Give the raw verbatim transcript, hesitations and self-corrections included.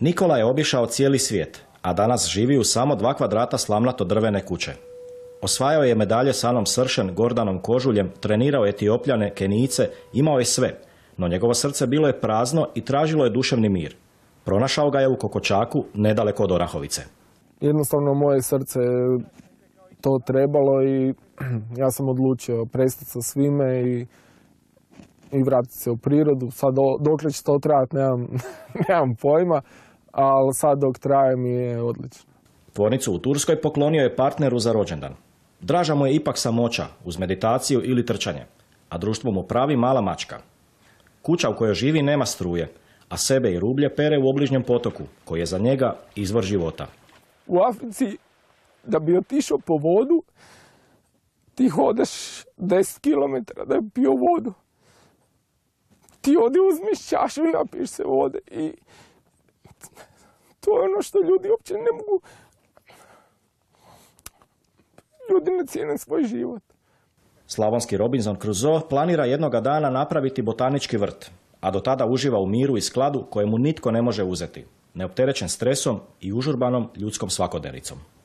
Nikola je obišao cijeli svijet, a danas živi u samo dva kvadrata slamnato-drvene kuće. Osvajao je medalje s Anom Sršen, Gordanom Kožuljem, trenirao Etiopljane, Kenijce, imao je sve, no njegovo srce bilo je prazno i tražilo je duševni mir. Pronašao ga je u Kokočaku, nedaleko od Orahovice. Jednostavno moje srce to trebalo i ja sam odlučio prestati sa svime i, i vratiti se u prirodu. Sad dokle će to trajati nemam, nemam pojma, ali sad dok traje mi je odlično. Tvornicu u Turskoj poklonio je partneru za rođendan. Draža mu je ipak samoća, uz meditaciju ili trčanje, a društvo mu pravi mala mačka. Kuća u kojoj živi nema struje, a sebe i rublje pere u obližnjem potoku, koji je za njega izvor života. U Africi, da bi otišao po vodu, ti hodaš deset kilometara da bi pio vodu. Ti ovdje uzmiš čašu i napiješ se vode i to je ono što ljudi uopće ne mogu. Ljudi ne cijene svoj život. Slavonski Robinson Crusoe planira jednoga dana napraviti botanički vrt, a do tada uživa u miru i skladu kojemu nitko ne može uzeti, neopterećen stresom i užurbanom ljudskom svakodnevnicom.